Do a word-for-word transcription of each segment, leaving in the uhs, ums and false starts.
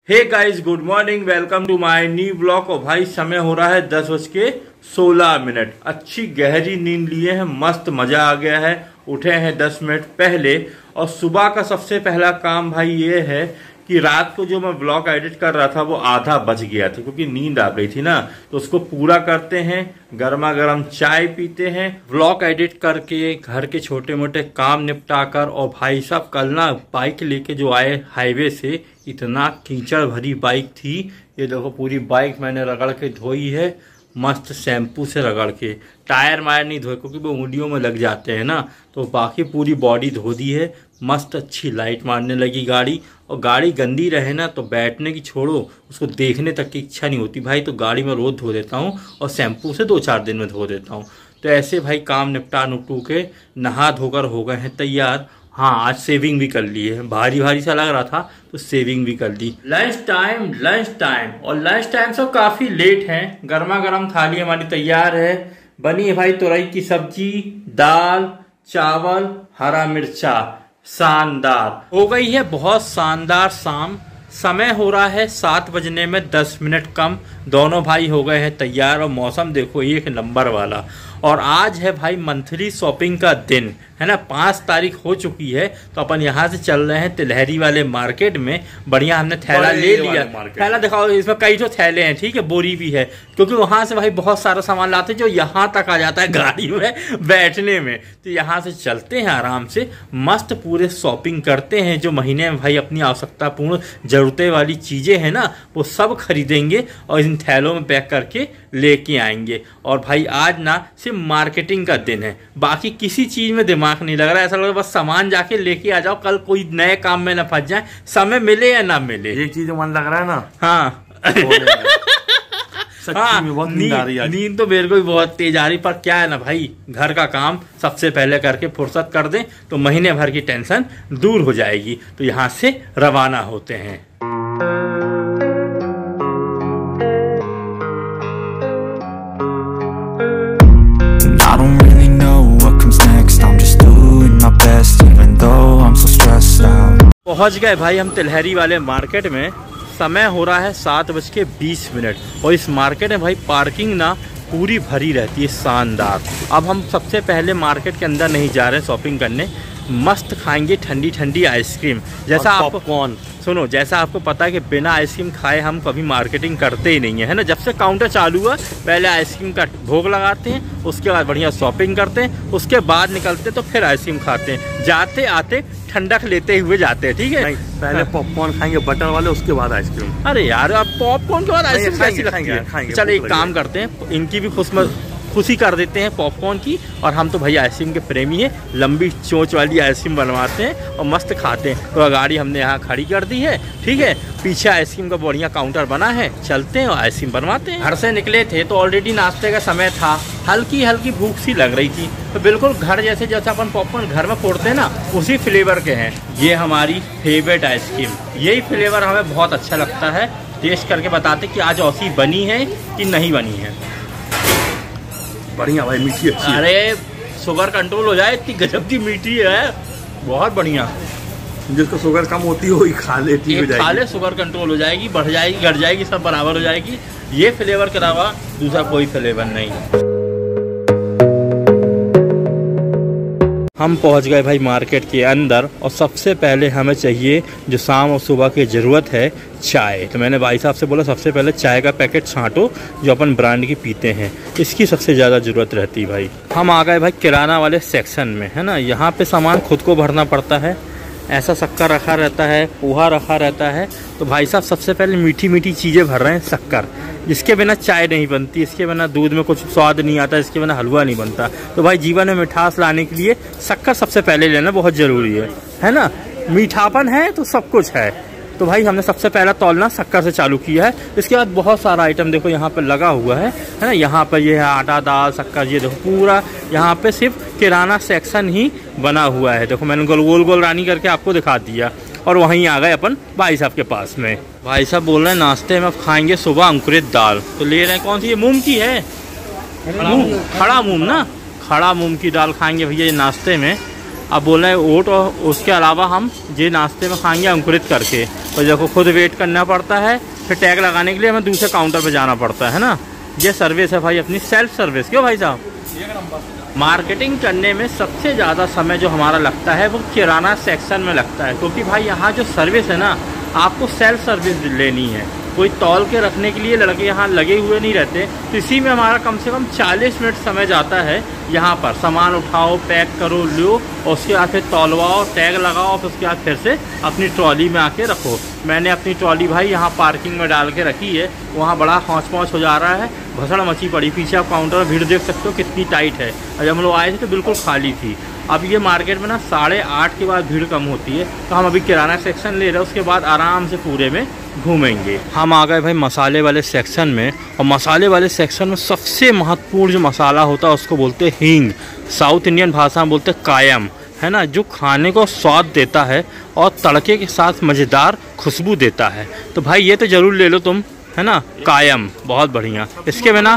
Hey guys, good morning, welcome to my new blog. और भाई समय हो रहा है दस बज के सोलह मिनट। अच्छी गहरी नींद लिए हैं, मस्त मजा आ गया है। उठे हैं दस मिनट पहले और सुबह का सबसे पहला काम भाई ये है कि रात को जो मैं ब्लॉग एडिट कर रहा था वो आधा बच गया था क्योंकि नींद आ गई थी ना, तो उसको पूरा करते हैं। गर्मा गर्म चाय पीते हैं, ब्लॉग एडिट करके घर के छोटे मोटे काम निपटाकर। और भाई साहब कल ना बाइक लेके जो आए हाईवे से, इतना कीचड़ भरी बाइक थी। ये देखो पूरी बाइक मैंने रगड़ के धोई है, मस्त शैम्पू से रगड़ के। टायर मायर नहीं धोए क्योंकि वो उंगलियों में लग जाते हैं ना, तो बाकी पूरी बॉडी धो दी है। मस्त अच्छी लाइट मारने लगी गाड़ी। और गाड़ी गंदी रहे ना तो बैठने की छोड़ो, उसको देखने तक की इच्छा नहीं होती भाई। तो गाड़ी में रोज धो देता हूँ और शैम्पू से दो चार दिन में धो देता हूँ। तो ऐसे भाई काम निपटा नुपटू के नहा धोकर हो गए हैं तैयार। हाँ, आज सेविंग भी कर ली है, भारी भारी सा लग रहा था तो सेविंग भी कर ली। लंच टाइम लंच टाइम और लंच टाइम सब काफी लेट है। गर्मा गर्म थाली हमारी तैयार है, बनी है भाई तुरई की सब्जी, दाल, चावल, हरा मिर्चा। शानदार हो गई है, बहुत शानदार शाम। समय हो रहा है सात बजने में दस मिनट कम। दोनों भाई हो गए हैं तैयार और मौसम देखो एक नंबर वाला। और आज है भाई मंथली शॉपिंग का दिन है ना, पाँच तारीख हो चुकी है। तो अपन यहाँ से चल रहे हैं तिलहरी वाले मार्केट में। बढ़िया हमने थैला ले लिया। थैला दिखाओ, इसमें कई जो थैले हैं, ठीक है, बोरी भी है, क्योंकि वहां से भाई बहुत सारा सामान लाते हैं जो यहाँ तक आ जाता है गाड़ी में बैठने में। तो यहाँ से चलते हैं आराम से, मस्त पूरे शॉपिंग करते हैं। जो महीने में भाई अपनी आवश्यकता पूर्ण जरूरतें वाली चीजें हैं ना, वो सब खरीदेंगे और इन थैलों में पैक करके लेके आएंगे। और भाई आज ना सिर्फ मार्केटिंग का दिन है, बाकी किसी चीज में दिमाग नहीं लग रहा है। ऐसा लग रहा है बस सामान जाके लेके आ जाओ, कल कोई नए काम में ना फंस जाए, समय मिले या ना मिले। एक चीज मन लग रहा है ना। हाँ हाँ, नींद नींद तो मेरे को भी बहुत तेज आ रही, पर क्या है ना भाई, घर का काम सबसे पहले करके फुर्सत कर दें तो महीने भर की टेंशन दूर हो जाएगी। तो यहाँ से रवाना होते हैं। पहुंच गए भाई हम तिलहरी वाले मार्केट में। समय हो रहा है सात बज के बीस मिनट और इस मार्केट में भाई पार्किंग ना पूरी भरी रहती है, शानदार। अब हम सबसे पहले मार्केट के अंदर नहीं जा रहे हैं शॉपिंग करने, मस्त खाएंगे ठंडी ठंडी आइसक्रीम। जैसा आपको कौन सुनो जैसा आपको पता है कि बिना आइसक्रीम खाए हम कभी मार्केटिंग करते ही नहीं है, है ना। जब से काउंटर चालू हुआ पहले आइसक्रीम का भोग लगाते हैं, उसके बाद बढ़िया शॉपिंग करते हैं, उसके बाद निकलते तो फिर आइसक्रीम खाते हैं। जाते आते ठंडक लेते हुए जाते हैं, ठीक है। पहले पॉपकॉर्न खाएंगे बटर वाले, उसके बाद आइसक्रीम। अरे यार, अब पॉपकॉर्न के बाद आइसक्रीम कैसी लगती है? चल एक काम करते हैं, इनकी भी खुश खुशी कर देते हैं पॉपकॉर्न की। और हम तो भाई आइसक्रीम के प्रेमी हैं, लंबी चोंच वाली आइसक्रीम बनवाते हैं और मस्त खाते हैं। तो गाड़ी हमने यहाँ खड़ी कर दी है, ठीक है। पीछे आइसक्रीम का बढ़िया काउंटर बना है, चलते हैं और आइसक्रीम बनवाते हैं। घर से निकले थे तो ऑलरेडी नाश्ते का समय था, हल्की हल्की भूख सी लग रही थी। तो बिल्कुल घर जैसे जैसे अपन पॉपकॉर्न घर में फोड़ते हैं ना, उसी फ्लेवर के हैं। ये हमारी फेवरेट आइसक्रीम, यही फ्लेवर हमें बहुत अच्छा लगता है। टेस्ट करके बताते कि आज औसी बनी है कि नहीं बनी है। बढ़िया भाई, मीठी अच्छी है। अरे शुगर कंट्रोल हो जाए, इतनी गजब की मीठी है, बहुत बढ़िया। जिसको शुगर कम होती है वही खा ले, ठीक हो जाएगी। खा ले, शुगर कंट्रोल हो जाएगी, बढ़ जाएगी, घट जाएगी, सब बराबर हो जाएगी। ये फ्लेवर के अलावा दूसरा कोई फ्लेवर नहीं। हम पहुंच गए भाई मार्केट के अंदर और सबसे पहले हमें चाहिए जो शाम और सुबह की ज़रूरत है, चाय। तो मैंने भाई साहब से बोला सबसे पहले चाय का पैकेट छांटो जो अपन ब्रांड की पीते हैं, इसकी सबसे ज़्यादा ज़रूरत रहती है भाई। हम आ गए भाई किराना वाले सेक्शन में, है ना। यहाँ पे सामान खुद को भरना पड़ता है, ऐसा शक्कर रखा रहता है, पोहा रखा रहता है। तो भाई साहब सबसे पहले मीठी मीठी चीज़ें भर रहे हैं, शक्कर, जिसके बिना चाय नहीं बनती, इसके बिना दूध में कुछ स्वाद नहीं आता, इसके बिना हलवा नहीं बनता। तो भाई जीवन में मिठास लाने के लिए शक्कर सबसे पहले लेना बहुत ज़रूरी है, है ना। मीठापन है तो सब कुछ है। तो भाई हमने सबसे पहला तौलना शक्कर से चालू किया है। इसके बाद बहुत सारा आइटम देखो यहाँ पर लगा हुआ है, है ना। यहाँ पर ये है आटा, दाल, शक्कर, ये देखो पूरा यहाँ पे सिर्फ किराना सेक्शन ही बना हुआ है। देखो मैंने गोल गोल गोल रानी करके आपको दिखा दिया। और वहीं आ गए अपन भाई साहब के पास में। भाई साहब बोल रहे हैं नाश्ते में खाएंगे सुबह अंकुरित दाल, तो ले रहे हैं कौन सी, ये मूंग की है, खड़ा मूंग ना, खड़ा मूंग की दाल खाएंगे भैया ये नाश्ते में। अब बोल रहे हैं ओट, और उसके अलावा हम ये नाश्ते में खाएंगे अंकुरित करके। और देखो खुद वेट करना पड़ता है, फिर टैग लगाने के लिए हमें दूसरे काउंटर पे जाना पड़ता है ना। ये सर्विस है भाई अपनी, सेल्फ सर्विस। क्यों भाई साहब? मार्केटिंग करने में सबसे ज़्यादा समय जो हमारा लगता है वो किराना सेक्शन में लगता है, क्योंकि भाई यहाँ जो सर्विस है ना, आपको सेल्फ सर्विस लेनी है, कोई तौल के रखने के लिए लड़के यहाँ लगे हुए नहीं रहते। तो इसी में हमारा कम से कम चालीस मिनट समय जाता है। यहाँ पर सामान उठाओ, पैक करो, लो, और उसके बाद फिर तौलवाओ, टैग लगाओ, फिर उसके बाद फिर से अपनी ट्रॉली में आके रखो। मैंने अपनी ट्रॉली भाई यहाँ पार्किंग में डाल के रखी है, वहाँ बड़ा हौच पौच हो जा रहा है, भसड़ मची पड़ी। पीछे आप काउंटर में भीड़ देख सकते हो कितनी टाइट है, और जब हम लोग आए थे तो बिल्कुल खाली थी। अब ये मार्केट में ना साढ़े आठ के बाद भीड़ कम होती है, तो हम अभी किराना सेक्शन ले रहे हैं, उसके बाद आराम से पूरे में घूमेंगे। हम आ गए भाई मसाले वाले सेक्शन में, और मसाले वाले सेक्शन में सबसे महत्वपूर्ण जो मसाला होता है उसको बोलते हैं हींग, साउथ इंडियन भाषा में बोलते हैं कायम, है ना, जो खाने को स्वाद देता है और तड़के के साथ मज़ेदार खुशबू देता है। तो भाई ये तो ज़रूर ले लो तुम, है ना, कायम, बहुत बढ़िया। इसके बिना,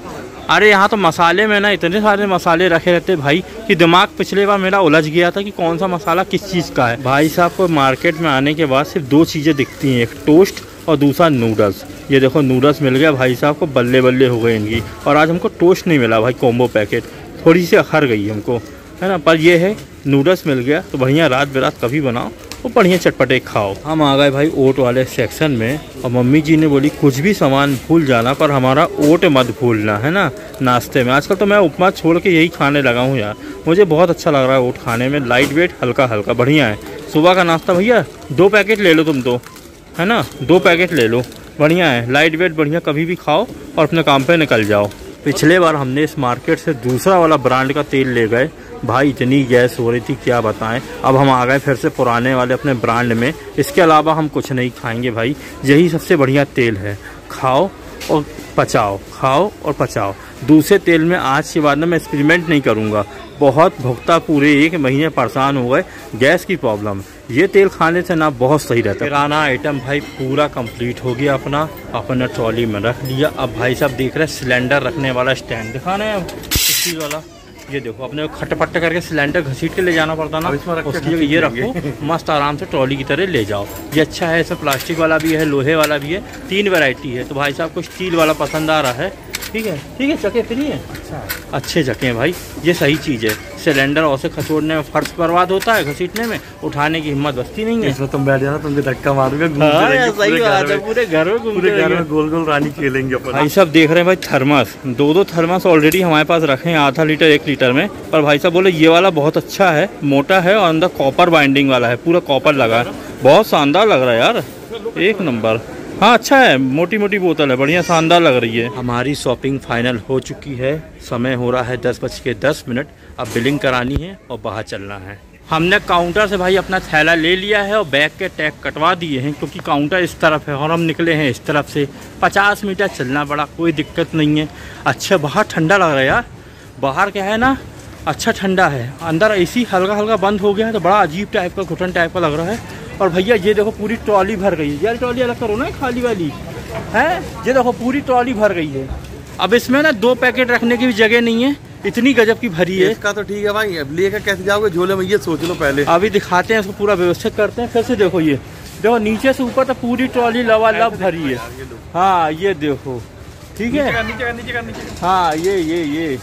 अरे यहाँ तो मसाले में ना इतने सारे मसाले रखे रहते भाई कि दिमाग पिछले बार मेरा उलझ गया था कि कौन सा मसाला किस चीज़ का है। भाई साहब को मार्केट में आने के बाद सिर्फ दो चीज़ें दिखती हैं, एक टोस्ट और दूसरा नूडल्स। ये देखो नूडल्स मिल गया भाई साहब को, बल्ले बल्ले हो गए इनकी। और आज हमको टोस्ट नहीं मिला भाई, कॉम्बो पैकेट, थोड़ी सी अखर गई हमको, है ना, पर ये है नूडल्स मिल गया। तो बढ़िया रात बेरात कभी बनाओ वो बढ़िया चटपटे खाओ। हम आ गए भाई ओट वाले सेक्शन में, और मम्मी जी ने बोली कुछ भी सामान भूल जाना पर हमारा ओट मत भूलना, है ना, नाश्ते में। आजकल तो मैं उपमा छोड़ के यही खाने लगा हूँ यार, मुझे बहुत अच्छा लग रहा है ओट खाने में, लाइट वेट, हल्का हल्का, बढ़िया है। सुबह का नाश्ता भैया दो पैकेट ले लो तुम तो, है ना, दो पैकेट ले लो, बढ़िया है, लाइट वेट, बढ़िया, कभी भी खाओ और अपने काम पे निकल जाओ। पिछले बार हमने इस मार्केट से दूसरा वाला ब्रांड का तेल ले गए भाई, इतनी गैस हो रही थी क्या बताएं। अब हम आ गए फिर से पुराने वाले अपने ब्रांड में, इसके अलावा हम कुछ नहीं खाएंगे भाई, यही सबसे बढ़िया तेल है। खाओ और पचाओ, खाओ और पचाओ। दूसरे तेल में आज के बाद ना मैं एक्सपेरिमेंट नहीं करूँगा, बहुत भुगता, पूरे एक महीने परेशान हो गए, गैस की प्रॉब्लम। ये तेल खाने से ना बहुत सही रहता है। किराना आइटम भाई पूरा कंप्लीट हो गया अपना, अपना ट्रॉली में रख लिया। अब भाई साहब देख रहे हैं सिलेंडर रखने वाला स्टैंड दिखाना है इस चीज़ वाला, ये देखो अपने खटपट करके सिलेंडर घसीट के ले जाना पड़ता ना, उसकी जगह ये रखो, मस्त आराम से ट्रॉली की तरह ले जाओ। ये अच्छा है, इसमें प्लास्टिक वाला भी है, लोहे वाला भी है, तीन वैरायटी है। तो भाई साहब को स्टील वाला पसंद आ रहा है, ठीक है, ठीक है, चके फ्री है, अच्छा अच्छे चके हैं भाई, ये सही चीज़ है। सिलेंडर और से खसोड़ने में फर्श बर्बाद होता है, घसीटने में, उठाने की हिम्मत बचती नहीं है। इसमें तुम बैठ जाना, तुमको धक्का मारोगे, सही बात है, पूरे घर में पूरे घर में गोल गोल रानी खेलेंगे अपन। भाई साहब देख रहे हैं भाई थर्मस, दो दो थर्मस ऑलरेडी हमारे पास रखे हैं, आधा लीटर एक लीटर में। पर भाई साहब बोले ये वाला बहुत अच्छा है, मोटा है और अंदर कॉपर बाइंडिंग वाला है, पूरा कॉपर लगा है, बहुत शानदार लग रहा है यार, एक नंबर। हाँ अच्छा है, मोटी मोटी बोतल है, बढ़िया शानदार लग रही है। हमारी शॉपिंग फाइनल हो चुकी है, समय हो रहा है दस बज के दस मिनट। अब बिलिंग करानी है और बाहर चलना है। हमने काउंटर से भाई अपना थैला ले लिया है और बैग के टैग कटवा दिए हैं, क्योंकि काउंटर इस तरफ है और हम निकले हैं इस तरफ से। पचास मीटर चलना पड़ा, कोई दिक्कत नहीं है। अच्छा बाहर ठंडा लग रहा है यार, बाहर क्या है ना, अच्छा ठंडा है, अंदर एसी हल्का हल्का बंद हो गया है, तो बड़ा अजीब टाइप का, घुटन टाइप का लग रहा है। और भैया ये देखो पूरी ट्रॉली भर गई है यार, ट्रॉली अलग करो ना, खाली वाली है, ये देखो पूरी ट्रॉली भर गई है। अब इसमें ना दो पैकेट रखने की भी जगह नहीं है, इतनी गजब की भरी है। इसका तो ठीक है भाई, अब लेकर कैसे जाओगे झोले में, ये सोच लो पहले। अभी दिखाते हैं इसको, पूरा व्यवस्थित करते हैं। फिर से देखो, ये देखो नीचे से ऊपर तक पूरी ट्रॉली लबालब भरी है। हाँ ये देखो, ठीक है, नीचे नीचे नीचे, हाँ ये ये ये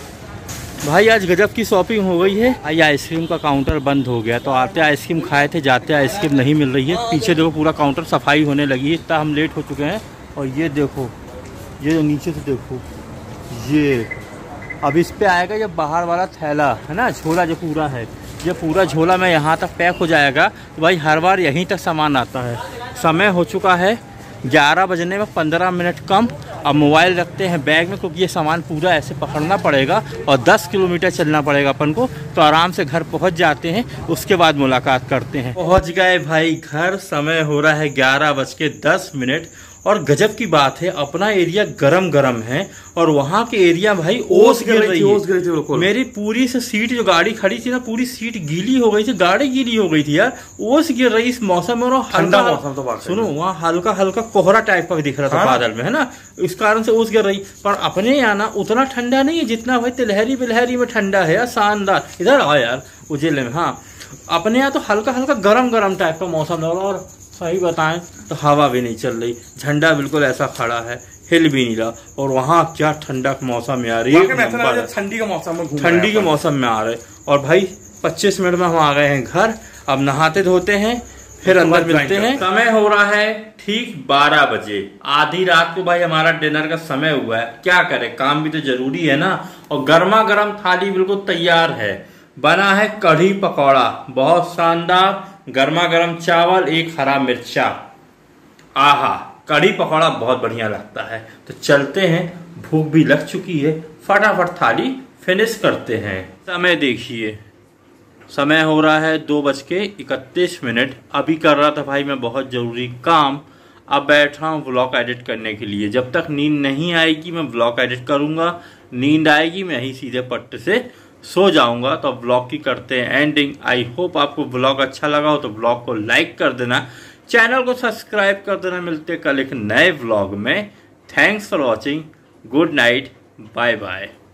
भाई आज गजब की शॉपिंग हो गई है। भाई आइसक्रीम का काउंटर बंद हो गया, तो आते आइसक्रीम खाए थे, जाते आइसक्रीम नहीं मिल रही है। पीछे देखो पूरा काउंटर सफाई होने लगी है, इतना हम लेट हो चुके हैं। और ये देखो, ये नीचे से देखो, ये अब इस पे आएगा ये बाहर वाला थैला है ना, झोला जो पूरा है, ये पूरा झोला में यहाँ तक पैक हो जाएगा। तो भाई हर बार यहीं तक सामान आता है। समय हो चुका है ग्यारह बजने में पंद्रह मिनट कम। अब मोबाइल रखते हैं बैग में, क्योंकि ये सामान पूरा ऐसे पकड़ना पड़ेगा और दस किलोमीटर चलना पड़ेगा अपन को। तो आराम से घर पहुंच जाते हैं, उसके बाद मुलाकात करते हैं। पहुंच गए भाई घर, समय हो रहा है ग्यारह बज के दस मिनट। और गजब की बात है, अपना एरिया गरम गरम है और वहाँ के एरिया भाई ओस गिर रही है। मेरी पूरी से सीट जो गाड़ी खड़ी थी ना, पूरी सीट गीली हो गई थी, गाड़ी गीली हो गई थी यार, ओस गिर रही इस मौसम में। और ठंडा मौसम तो बात सुनो, वहाँ हल्का हल्का कोहरा टाइप का दिख रहा था बादल में, है ना, इस कारण से ओस गिर रही। पर अपने यहाँ ना उतना ठंडा नहीं है जितना भाई तिलहरी बिलहरी में ठंडा है यार, शानदार। इधर आओ यार उजेले में। हाँ अपने यहाँ तो हल्का हल्का गरम गरम टाइप का मौसम लग रहा, और सही बताएं तो हवा भी नहीं चल रही, झंडा बिल्कुल ऐसा खड़ा है, हिल भी नहीं रहा। और वहाँ क्या ठंडक मौसम में आ रही है, ठंडी का मौसम में ठंडी के मौसम में आ रहे। और भाई पच्चीस मिनट में हम आ गए हैं घर। अब नहाते धोते हैं, फिर अंदर मिलते हैं। समय हो रहा है ठीक बारह बजे। आधी रात को भाई हमारा डिनर का समय हुआ है। क्या करें, काम भी तो जरूरी है ना। और गर्मा गर्म थाली बिल्कुल तैयार है। बना है कढ़ी पकौड़ा, बहुत शानदार। गर्मा गर्म चावल, एक हरा मिर्चा। आहा, कढ़ी पकौड़ा बहुत बढ़िया लगता है। तो चलते हैं, भूख भी लग चुकी है, फटाफट थाली फिनिश करते हैं। समय देखिए, समय हो रहा है दो बज के इकतीस मिनट। अभी कर रहा था भाई मैं बहुत ज़रूरी काम। अब बैठ रहा हूँ व्लॉग एडिट करने के लिए। जब तक नींद नहीं आएगी मैं व्लॉग एडिट करूँगा। नींद आएगी मैं ही सीधे पट्टे से सो जाऊँगा। तो व्लॉग की करते हैं एंडिंग। आई होप आपको व्लॉग अच्छा लगा हो तो व्लॉग को लाइक कर देना, चैनल को सब्सक्राइब कर देना। मिलते कल एक नए व्लॉग में। Thanks for watching, good night, bye bye.